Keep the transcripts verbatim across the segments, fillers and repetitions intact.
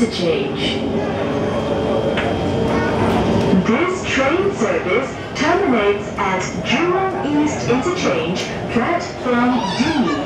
interchange. This train service terminates at Jurong East interchange, platform D.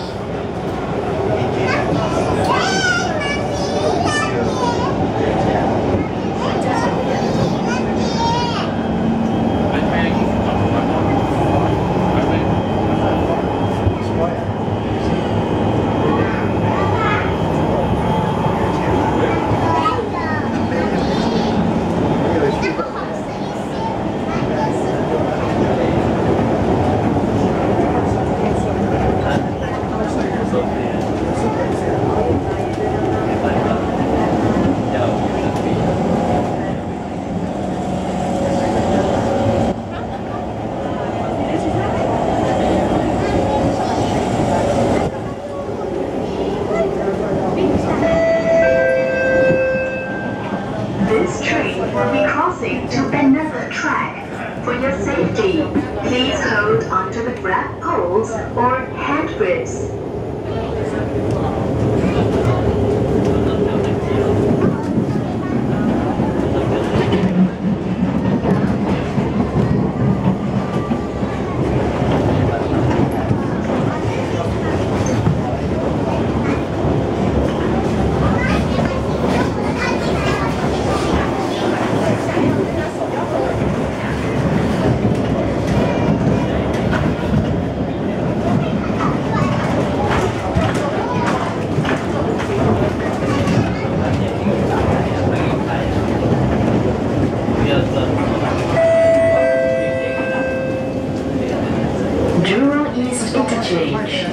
This train will be crossing to another track. For your safety, please hold onto the grab poles or handgrips. Jurong East interchange.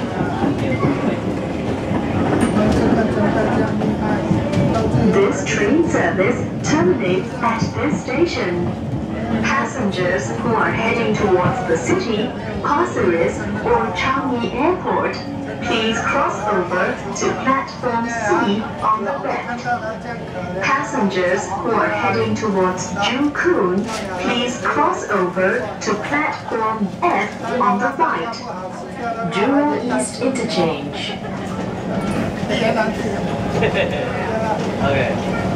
This train service terminates at this station. Passengers who are heading towards the city, Pasir Ris or Changi Airport, please cross over to platform C on the left. Passengers who are heading towards Joo Koon, please cross over to platform F on the right. Jurong East interchange. Okay.